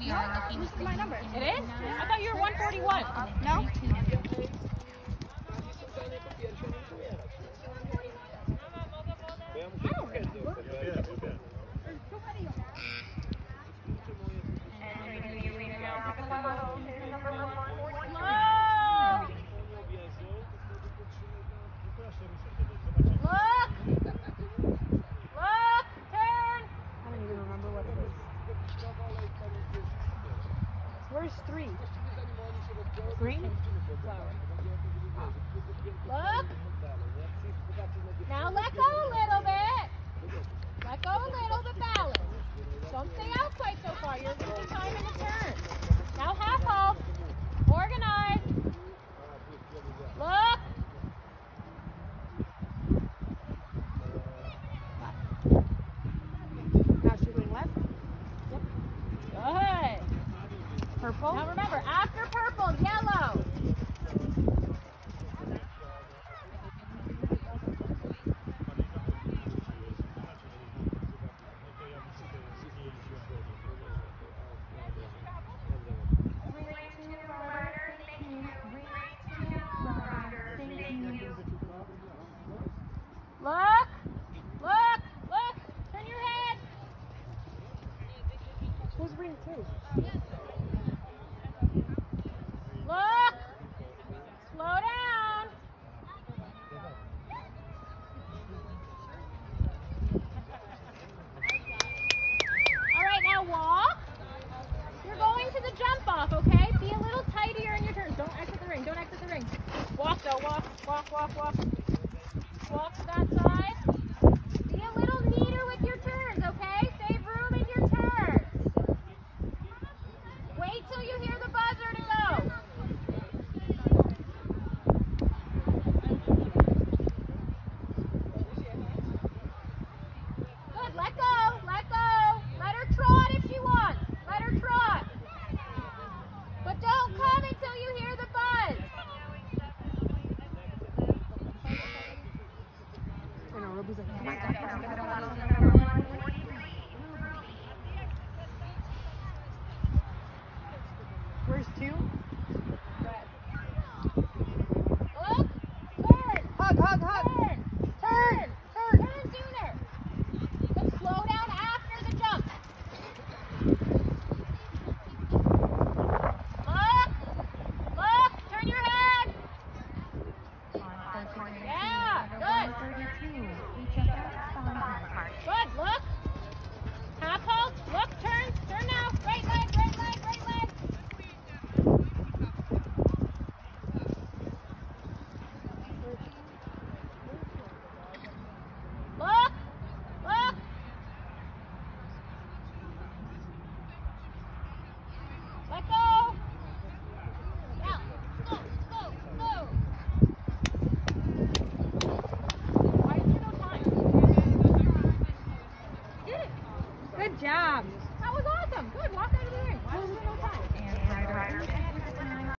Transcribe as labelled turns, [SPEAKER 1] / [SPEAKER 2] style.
[SPEAKER 1] This is my number.
[SPEAKER 2] It is? I thought you were 141.
[SPEAKER 1] No?
[SPEAKER 3] Where's 3?
[SPEAKER 2] 3? Look. Now let go a little bit. Let go a little bit, balance. Don't stay out quite so far. You're losing time in the turn. Now half hold. Organize. Look.
[SPEAKER 3] Now she's going left.
[SPEAKER 2] Good.
[SPEAKER 3] Purple.
[SPEAKER 2] Now remember, after purple, yellow. Look, look, look, turn your head.
[SPEAKER 3] Who's ring 2?
[SPEAKER 2] Look, slow down. All right, now walk. You're going to the jump off, okay? Be a little tighter in your turns. Don't exit the ring, don't exit the ring. Walk though, walk, walk, walk, walk. Walk to that side. Be a little neater with your turns, okay? Save room in your turns. Wait till you hear the buzzer to go. Good, let go, let go. Let her trot if she wants. Let her trot. But don't come until you hear the buzz.
[SPEAKER 3] I know, Ruby's like, come on. Where's 2?
[SPEAKER 2] Look, turn.
[SPEAKER 3] Hug, hug, hug.
[SPEAKER 2] Turn, turn, turn sooner. But slow down after the jump. Look, turn your head. Yeah, good. Good, look. Half hold, look, turn now. Right leg, right leg, right leg. Look, look. Let go. Now, go, go, go. Why is there no time? Did it.
[SPEAKER 3] Good job.
[SPEAKER 2] That was awesome. Good. Walk out of the ring. Why was there no time?